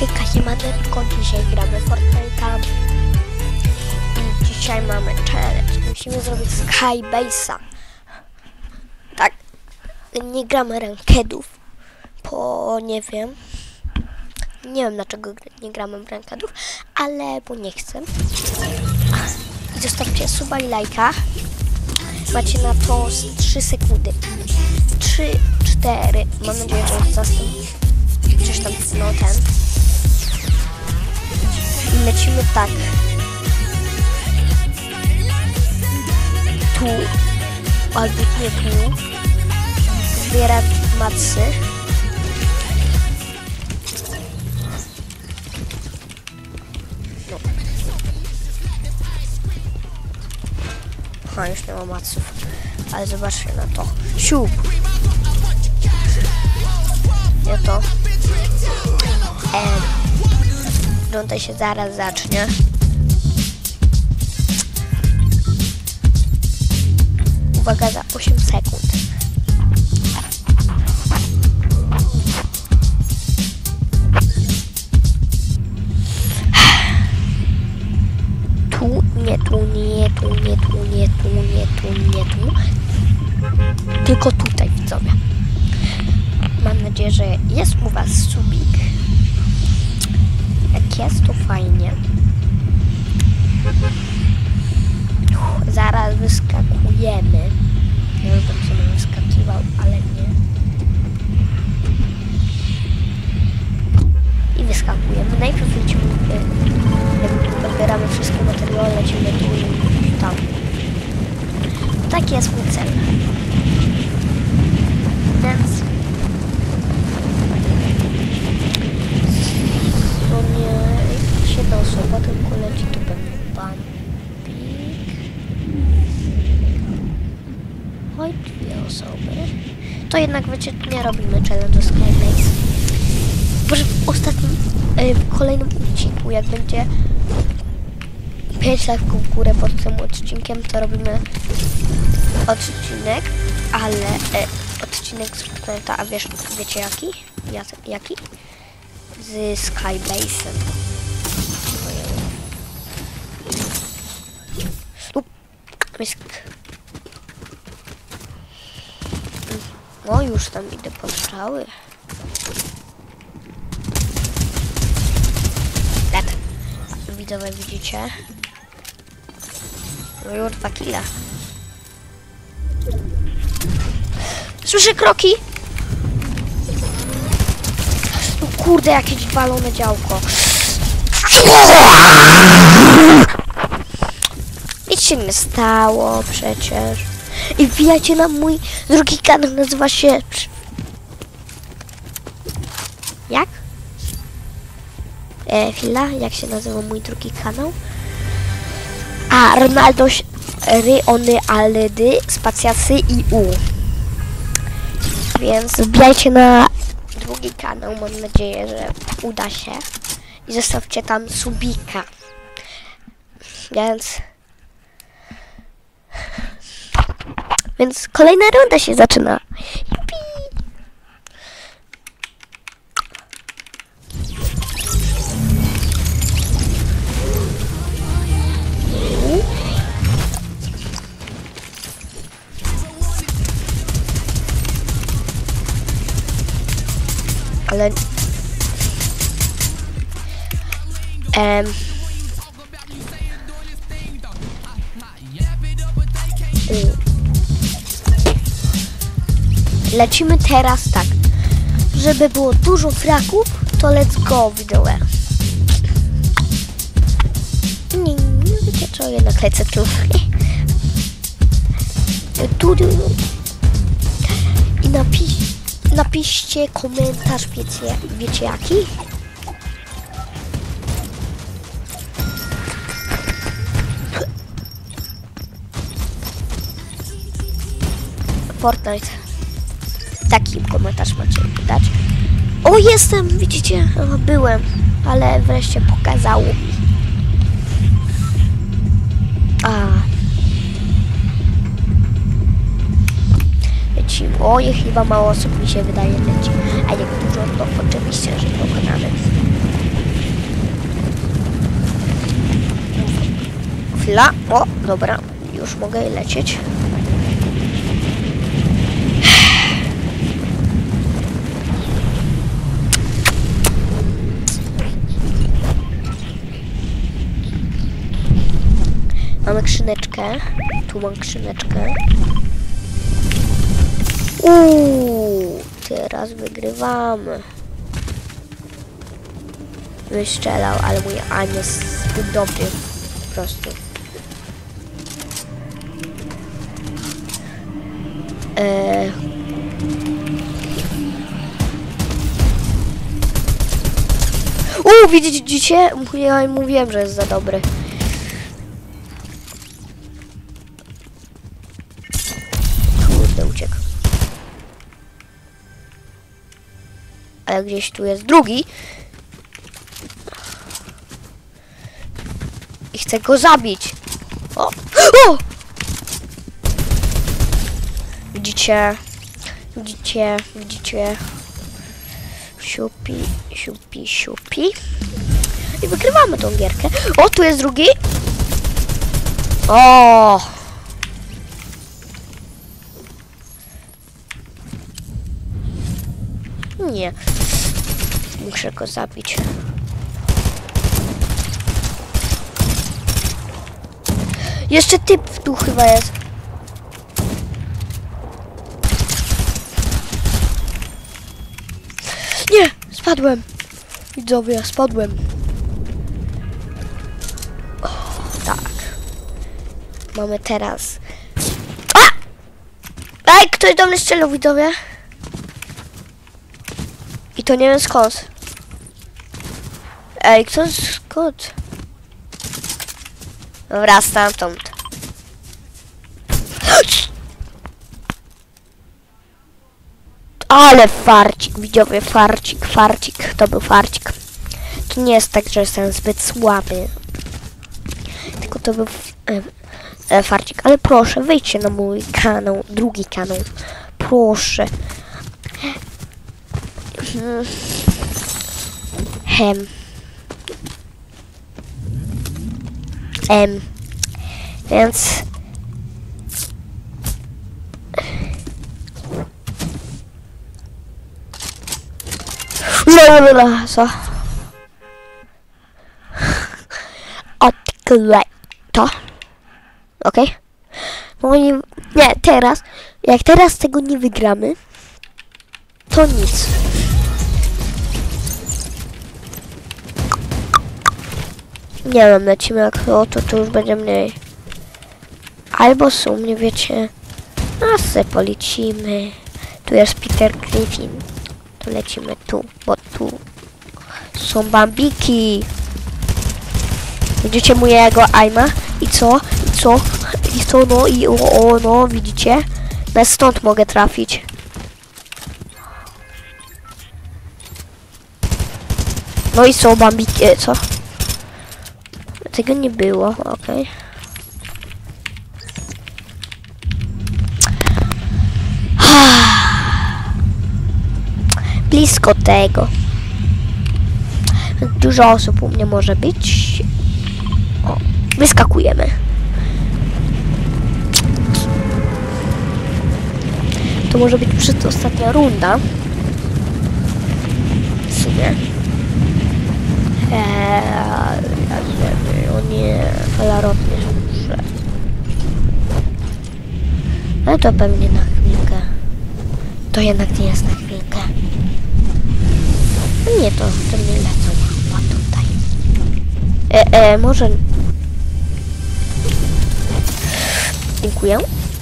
Hejka, siemaneczko, dzisiaj gramy Fortnite'a i dzisiaj mamy challenge. Musimy zrobić Skybase'a. Tak, nie gramy rankedów, bo nie wiem dlaczego nie gramy rankedów, ale bo nie chcę. I zostawcie suba i lajka. Macie na to 3 sekundy. 3, 4. Mam nadzieję, że zastąpi coś tam, no ten. I lecimy tak. Tu. Albo nie tu. Zbierać macy. No. A, już nie ma maców. Ale zobaczcie na to. Siup. Nie to. Runda się zaraz zacznie. Uwaga, za 8 sekund. Tu, nie tu, nie tu, nie tu, nie tu, nie tu, nie tu. Tylko tutaj, widzowie. Mam nadzieję, że jest u was subik. Jak jest, to fajnie. Zaraz wyskakujemy. Ja bym sobie wyskakiwał, ale nie. I wyskakujemy. Najpierw lecimy, pobieramy wszystkie materiały, lecimy tu i tam. Taki jest mój cel. Więc to nie jedna osoba, tylko leci tu pewnie Bumpik. Oj, 2 osoby. To jednak wiecie, nie robimy challenge Skybase. Może w ostatnim, w kolejnym odcinku, jak będzie 5 lajków w górę pod tym odcinkiem, to robimy odcinek, ale odcinek z Fortnite'a, a wiecie jaki? Jaki? Z Skybase'em. No już tam idę po strzały. Widzowie, widzicie? No już 2 killa. Słyszę kroki! No kurde, jakieś walone działko. Nic się nie stało przecież. I wbijajcie na mój drugi kanał, nazywa się... Jak? Chwila, jak się nazywa mój drugi kanał? A, Ronaldo Ryony Aledy, spacjasy i U. Więc wbijajcie na drugi kanał, mam nadzieję, że uda się. I zostawcie tam subika. Więc kolejna runda się zaczyna. Jupi. Ale lecimy teraz tak, żeby było dużo fraków, to let's go, widzowie. Nie wiecie co, jednak lecę tu. I napiszcie komentarz, wiecie jaki? Fortnite. Taki komentarz macie dać. O, jestem, widzicie? O, byłem, ale wreszcie pokazało mi. Lecimy. Oj, chyba mało osób mi się wydaje leci. A jak dużo, to oczywiście, że pokonamy. Chwila. O, dobra. Już mogę lecieć. Mamy skrzyneczkę. Tu mam skrzyneczkę. Teraz wygrywamy. Wystrzelał, ale mój aim jest zbyt dobry. Po prostu. Widzicie? Ja mówiłem, że jest za dobry. Kurde, uciekł. Ale gdzieś tu jest drugi. I chcę go zabić. O! O! Widzicie? Widzicie? Widzicie? Siupi, siupi, siupi. I wygrywamy tą gierkę. O, tu jest drugi. O! Nie. Muszę go zabić. Jeszcze typ tu chyba jest. Nie! Spadłem. Widzowie, spadłem. O, tak. Mamy teraz... A! Ej, ktoś do mnie strzelił, widzowie. I to nie wiem skąd. Ej, skąd? Dobra, stamtąd. Ale farcik, widzowie, farcik, farcik. To był farcik. To nie jest tak, że jestem zbyt słaby. Tylko to był farcik. Ale proszę, wejdźcie na mój kanał, drugi kanał. Proszę. Więc co? Odklej to. Okej? No nie, teraz. Jak teraz tego nie wygramy, to nic. Nie wiem, lecimy jak to już będzie mniej. Albo są, nie wiecie. A se polecimy. Tu jest Peter Griffin. To lecimy tu, bo tu są bambiki. Widzicie mojego aima? I co? I co? I co? No i no, widzicie? No stąd mogę trafić. No i są bambiki, co? Tego nie było, okej. Blisko tego. Dużo osób u mnie może być. O, wyskakujemy. To może być przedostatnia runda. W sumie. O nie, falarotnie muszę. No to pewnie na chwilkę. To jednak nie jest na chwilkę. No nie, to nie lecą chyba tutaj. Może... Dziękuję.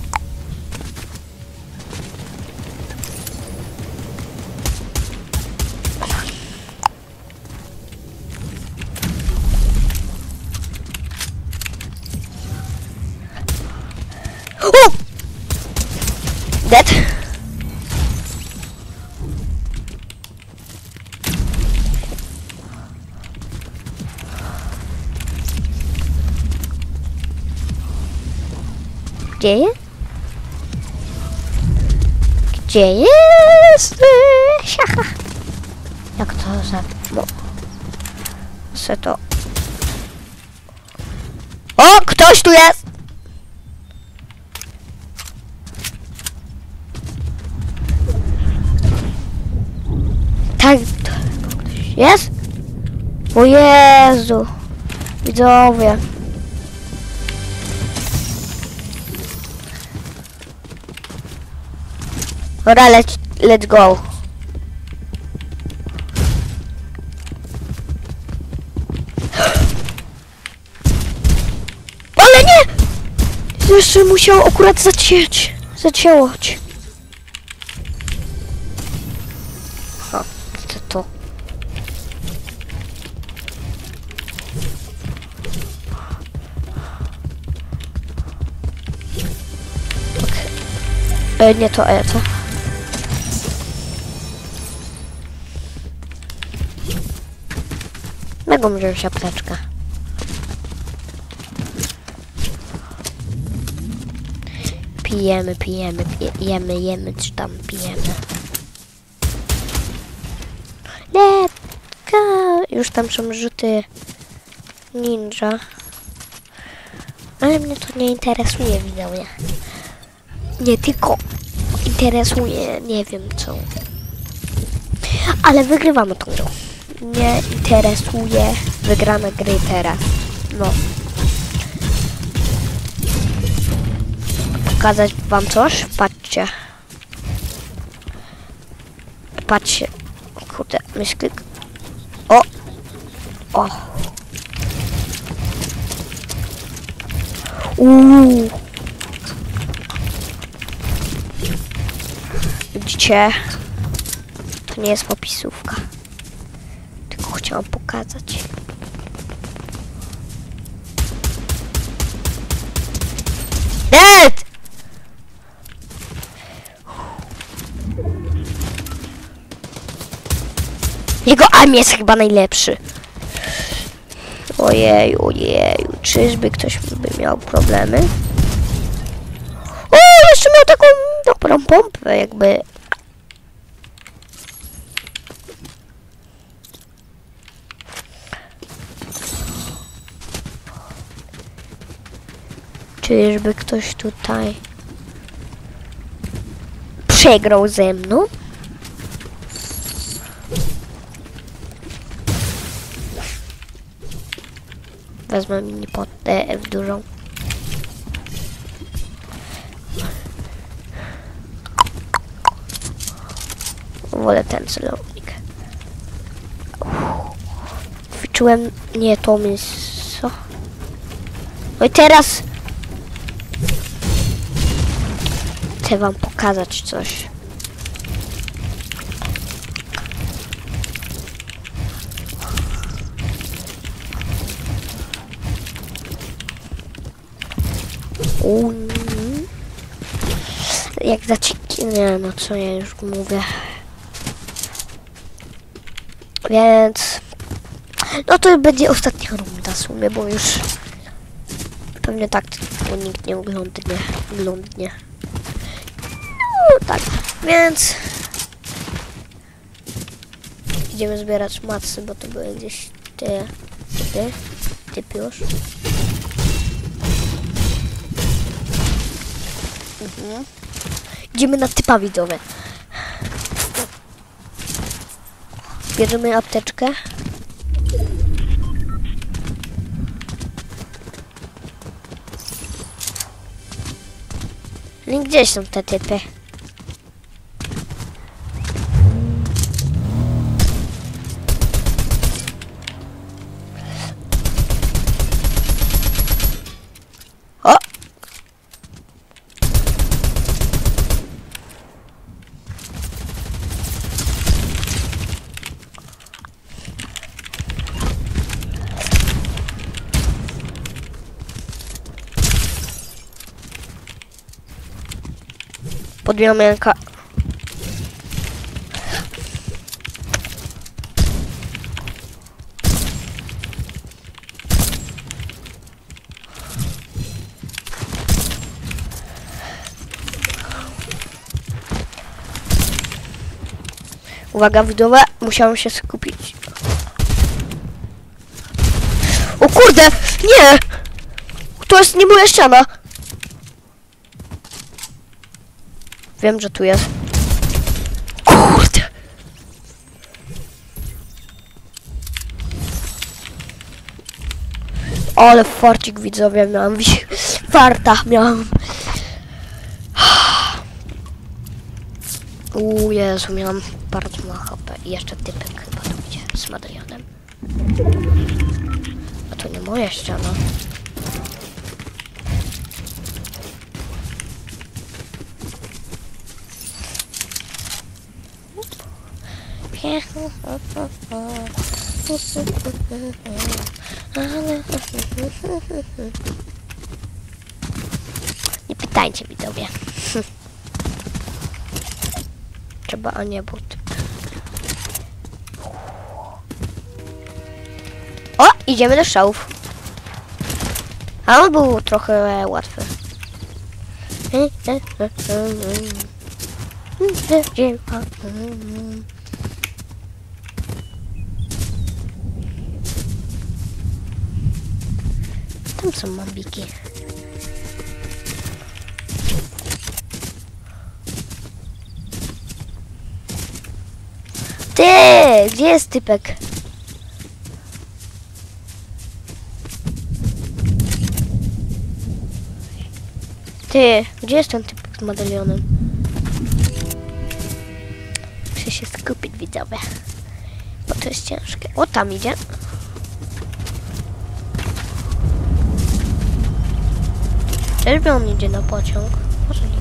Dead. Gdzie jest? Gdzie jest? Jak to za... Se to... O, ktoś tu jest! Tak, ktoś jest? O Jezu! Widzowie. Dobra, let's go. Ale nie! Jeszcze musiał akurat zacięłoć. O, co to? Okay. Nie to, to. Mogą wziąć apteczkę. Pijemy, jemy, czy tam pijemy. Let's go! Już tam są rzuty ninja. Ale mnie to nie interesuje, widzowie. Nie tylko interesuje, nie wiem co. Ale wygrywamy tą grę. Nie interesuje wygrana gry teraz. No. Pokazać wam coś? Patrzcie. Patrzcie. Kurde, myślę. O! O! Widzicie? To nie jest popisówka. Tylko chciałam pokazać. Dead! Jego aim jest chyba najlepszy. Ojeju, czyżby ktoś by miał problemy? O, jeszcze miał taką dobrą pompę, jakby. Czyżby ktoś tutaj przegrał ze mną? Wezmę mini potę w dużą. Wolę ten celownik. Wyczułem nie to miejsce. No i teraz chcę wam pokazać coś. Jak nie, no co ja już mówię. Więc no to będzie ostatnia runda w sumie, bo już pewnie tak bo nikt nie oglądnie. No tak, więc idziemy zbierać macy, bo to były gdzieś te typy już. Idziemy na typa, widzowie. Bierzemy apteczkę. No i gdzie są te typy? O! Podbijamy ręka. Uwaga, widzowie, musiałem się skupić. O kurde, nie! To jest nie moja ściana. Wiem, że tu jest. Kurde. Ale farcik, widzowie, miałem. Farta miałem. Jezu, miałam bardzo mało HP. I jeszcze typek chyba tu idzie z Madrianem. A to nie moja ściana. Nie pytajcie, widzowie. Trzeba, a nie but. O, idziemy do strzałów. A on był trochę łatwy. Tam są mambiki. Ty! Gdzie jest typek? Ty! Gdzie jest ten typek z medalionem? Muszę się skupić, widzowie. Bo to jest ciężkie. O, tam idzie. Czyżby on idzie na pociąg? Możliwe.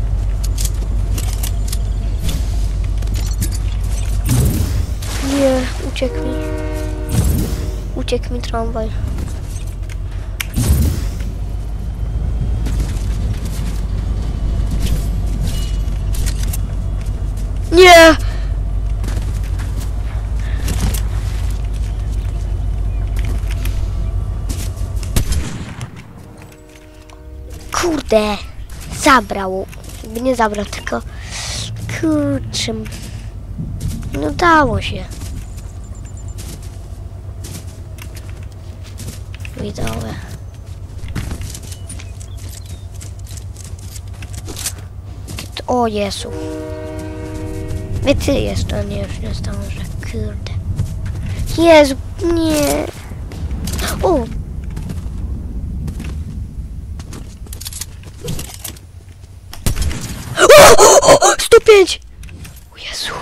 Nie, uciekł mi. Uciekł mi tramwaj. Nie! Kurde! Zabrał. Jakby nie zabrał, tylko... Kurczę. No dało się. Widzowie. O Jezu. I ty jeszcze nie, już nie zdążę. Kurde. Jezu, nie. O! 105! O Jezu.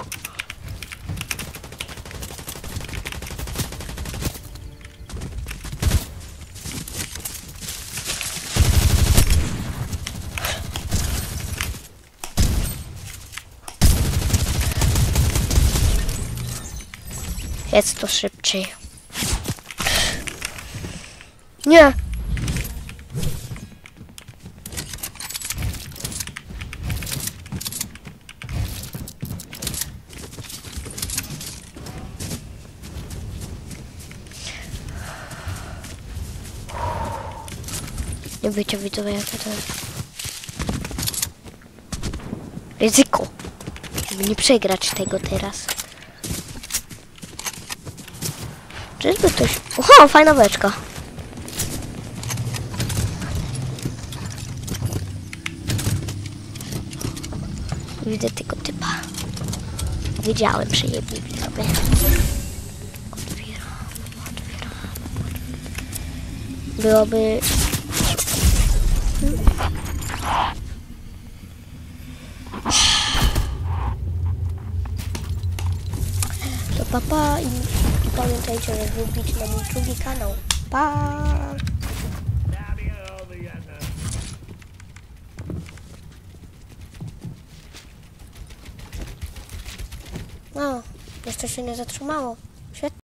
Jest to szybciej. Nie! Nie wiecie, widzowie, jak to jest. Ryzyko. Żeby nie przegrać tego teraz. Czyżby ktoś... Oho, fajna beczka. Widzę tego typa. Wiedziałem, że je sobie. Otwieram. Byłoby... To papa i pamiętajcie, żeby wbić na mój drugi kanał. Pa! No, jeszcze się nie zatrzymało. Świetnie.